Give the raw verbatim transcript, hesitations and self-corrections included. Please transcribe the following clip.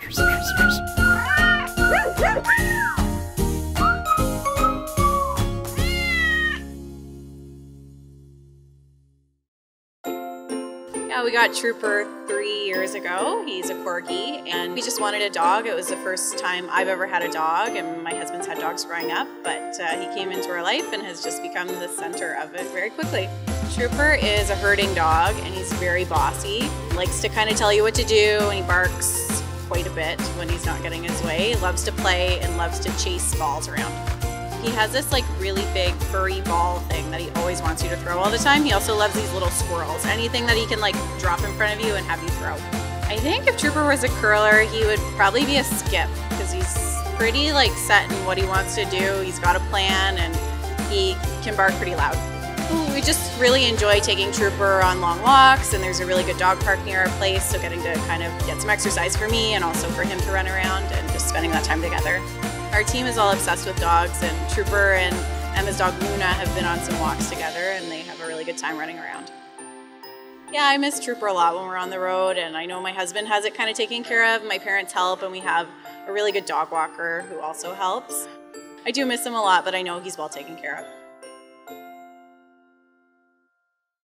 Yeah, we got Trooper three years ago. He's a Corgi, and we just wanted a dog. It was the first time I've ever had a dog, and my husband's had dogs growing up, but uh, he came into our life and has just become the center of it very quickly. Trooper is a herding dog, and he's very bossy. He likes to kind of tell you what to do, and he barks quite a bit when he's not getting his way. He loves to play and loves to chase balls around. He has this like really big furry ball thing that he always wants you to throw all the time. He also loves these little squirrels. Anything that he can like drop in front of you and have you throw. I think if Trooper was a curler, he would probably be a skip because he's pretty like set in what he wants to do. He's got a plan and he can bark pretty loud. We just really enjoy taking Trooper on long walks, and there's a really good dog park near our place, so getting to kind of get some exercise for me and also for him to run around and just spending that time together. Our team is all obsessed with dogs, and Trooper and Emma's dog Luna have been on some walks together, and they have a really good time running around. Yeah, I miss Trooper a lot when we're on the road, and I know my husband has it kind of taken care of. My parents help, and we have a really good dog walker who also helps. I do miss him a lot, but I know he's well taken care of.